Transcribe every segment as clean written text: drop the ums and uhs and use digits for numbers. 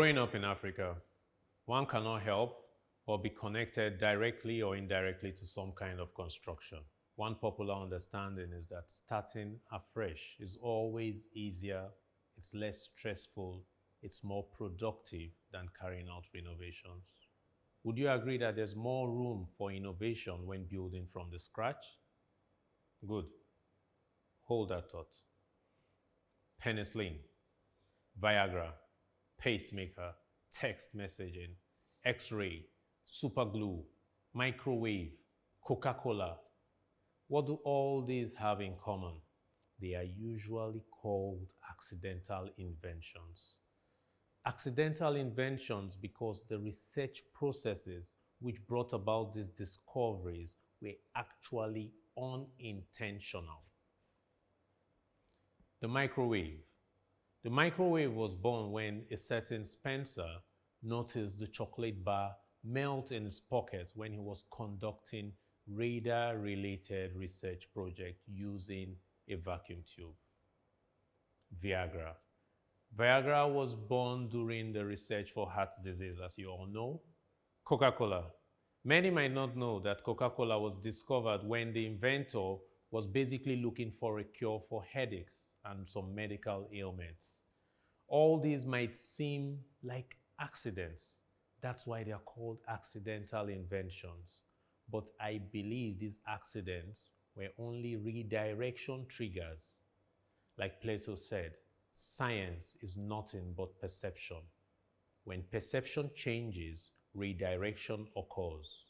Growing up in Africa, one cannot help but be connected directly or indirectly to some kind of construction. One popular understanding is that starting afresh is always easier, it's less stressful, it's more productive than carrying out renovations. Would you agree that there's more room for innovation when building from the scratch? Good. Hold that thought. Penicillin, Viagra, pacemaker, text messaging, X-ray, superglue, microwave, Coca-Cola. What do all these have in common? They are usually called accidental inventions. Accidental inventions because the research processes which brought about these discoveries were actually unintentional. The microwave. The microwave was born when a certain Spencer noticed the chocolate bar melt in his pocket when he was conducting radar-related research project using a vacuum tube. Viagra. Viagra was born during the research for heart disease, as you all know. Coca-Cola. Many might not know that Coca-Cola was discovered when the inventor was basically looking for a cure for headaches and some medical ailments. All these might seem like accidents. That's why they are called accidental inventions. But I believe these accidents were only redirection triggers. Like Plato said, science is nothing but perception. When perception changes, redirection occurs.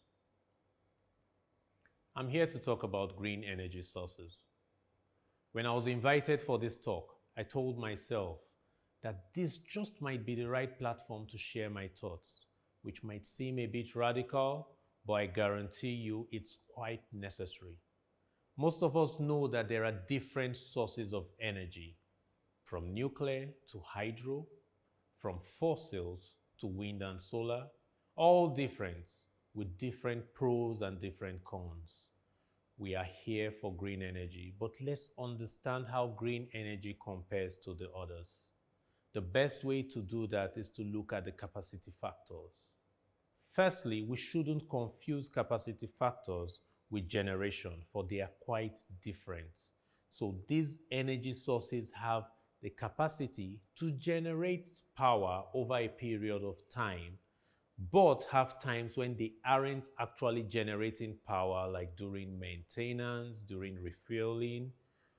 I'm here to talk about green energy sources. When I was invited for this talk, I told myself that this just might be the right platform to share my thoughts, which might seem a bit radical, but I guarantee you it's quite necessary. Most of us know that there are different sources of energy, from nuclear to hydro, from fossils to wind and solar, all different, with different pros and different cons. We are here for green energy, but let's understand how green energy compares to the others. The best way to do that is to look at the capacity factors. Firstly, we shouldn't confuse capacity factors with generation, for they are quite different. So these energy sources have the capacity to generate power over a period of time, but have times when they aren't actually generating power, like during maintenance, during refueling.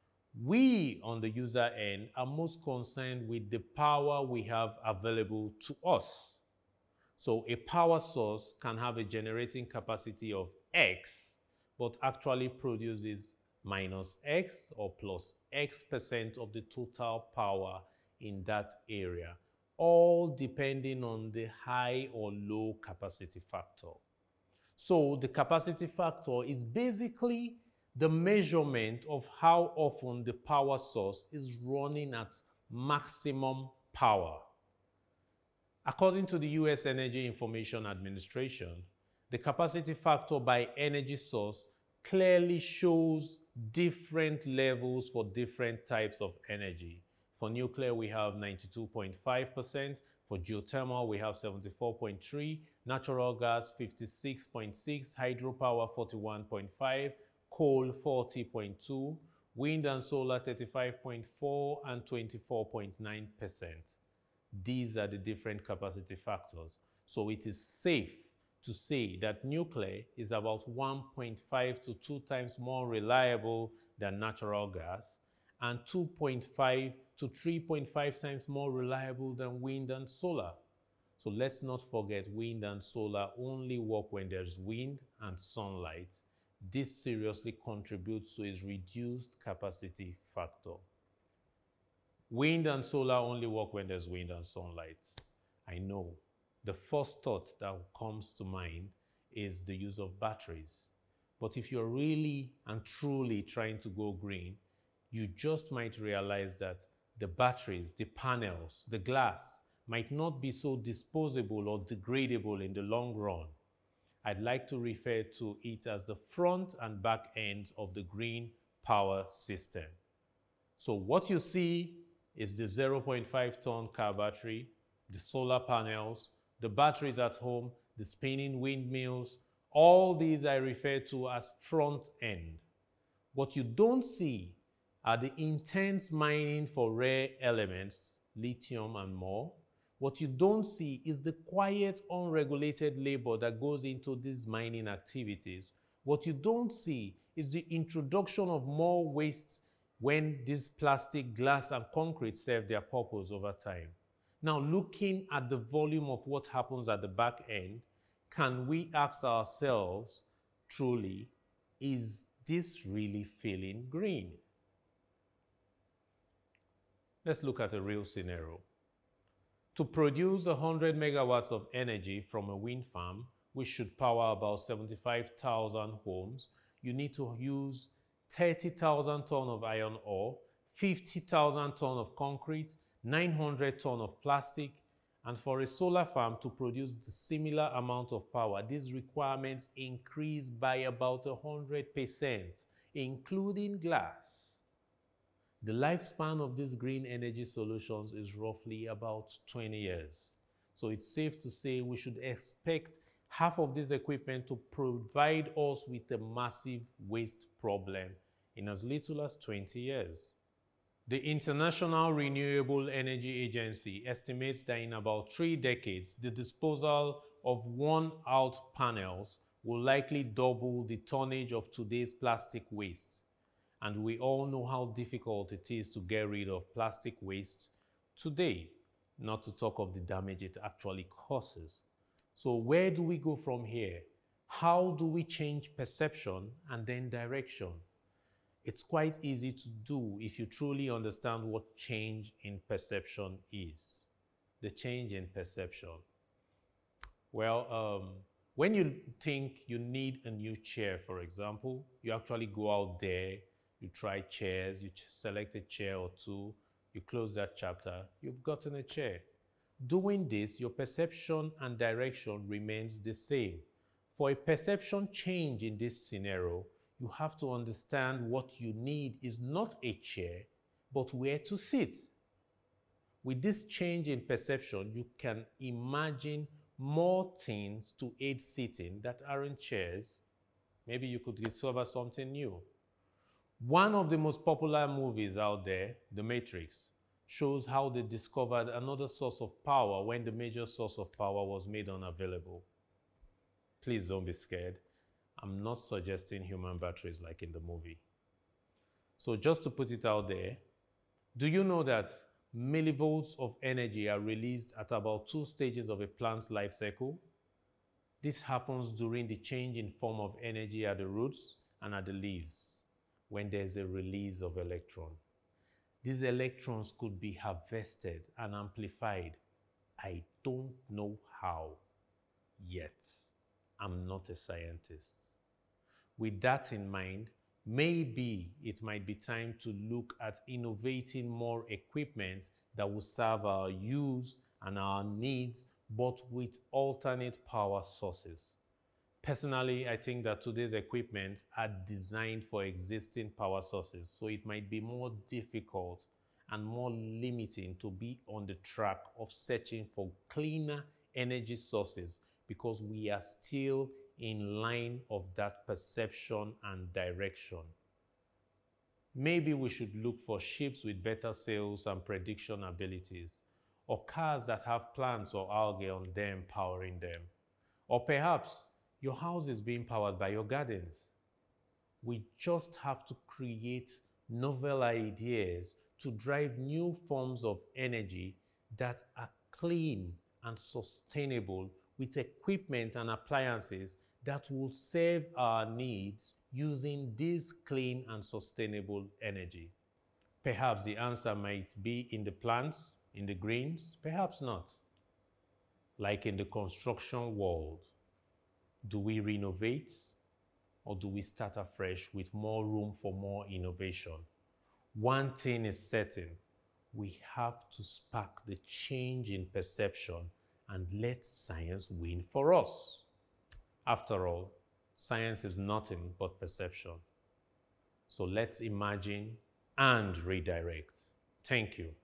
We, on the user end, are most concerned with the power we have available to us. So a power source can have a generating capacity of X, but actually produces minus X or plus X% of the total power in that area, all depending on the high or low capacity factor. So the capacity factor is basically the measurement of how often the power source is running at maximum power. According to the US Energy Information Administration, the capacity factor by energy source clearly shows different levels for different types of energy. For nuclear, we have 92.5%. For geothermal, we have 74.3%. Natural gas, 56.6%. Hydropower, 41.5%. Coal, 40.2%. Wind and solar, 35.4% and 24.9%. These are the different capacity factors. So it is safe to say that nuclear is about 1.5 to 2 times more reliable than natural gas, and 2.5 to 3.5 times more reliable than wind and solar. So let's not forget, wind and solar only work when there's wind and sunlight. This seriously contributes to its reduced capacity factor. Wind and solar only work when there's wind and sunlight. I know. The first thought that comes to mind is the use of batteries. But if you're really and truly trying to go green, you just might realize that the batteries, the panels, the glass might not be so disposable or degradable in the long run. I'd like to refer to it as the front and back ends of the green power system. So what you see is the 0.5 ton car battery, the solar panels, the batteries at home, the spinning windmills, all these I refer to as front end. What you don't see are the intense mining for rare elements, lithium and more. What you don't see is the quiet, unregulated labor that goes into these mining activities. What you don't see is the introduction of more waste when this plastic, glass, and concrete serve their purpose over time. Now, looking at the volume of what happens at the back end, can we ask ourselves, truly, is this really feeling green? Let's look at a real scenario. To produce 100 megawatts of energy from a wind farm, which should power about 75,000 homes, you need to use 30,000 tons of iron ore, 50,000 tons of concrete, 900 tons of plastic, and for a solar farm to produce the similar amount of power, these requirements increase by about 100%, including glass. The lifespan of these green energy solutions is roughly about 20 years. So it's safe to say we should expect half of this equipment to provide us with a massive waste problem in as little as 20 years. The International Renewable Energy Agency estimates that in about 3 decades, the disposal of worn-out panels will likely double the tonnage of today's plastic waste. And we all know how difficult it is to get rid of plastic waste today, not to talk of the damage it actually causes. So where do we go from here? How do we change perception and then direction? It's quite easy to do if you truly understand what change in perception is. The change in perception. Well, when you think you need a new chair, for example, you actually go out there, you try chairs, you select a chair or two, you close that chapter, you've gotten a chair. Doing this, your perception and direction remains the same. For a perception change in this scenario, you have to understand what you need is not a chair, but where to sit. With this change in perception, you can imagine more things to aid sitting that aren't chairs. Maybe you could discover something new. One of the most popular movies out there, The Matrix, shows how they discovered another source of power when the major source of power was made unavailable. Please don't be scared. I'm not suggesting human batteries like in the movie. So just to put it out there, do you know that millivolts of energy are released at about 2 stages of a plant's life cycle? This happens during the change in form of energy at the roots and at the leaves, when there's a release of electrons. These electrons could be harvested and amplified. I don't know how yet. I'm not a scientist. With that in mind, maybe it might be time to look at innovating more equipment that will serve our use and our needs, but with alternate power sources. Personally, I think that today's equipment are designed for existing power sources, so it might be more difficult and more limiting to be on the track of searching for cleaner energy sources because we are still in line of that perception and direction. Maybe we should look for ships with better sails and prediction abilities, or cars that have plants or algae on them powering them, or perhaps your house is being powered by your gardens. We just have to create novel ideas to drive new forms of energy that are clean and sustainable with equipment and appliances that will serve our needs using this clean and sustainable energy. Perhaps the answer might be in the plants, in the greens, perhaps not. Like in the construction world, do we renovate or do we start afresh with more room for more innovation? One thing is certain, we have to spark the change in perception and let science win for us. After all, science is nothing but perception. So let's imagine and redirect. Thank you.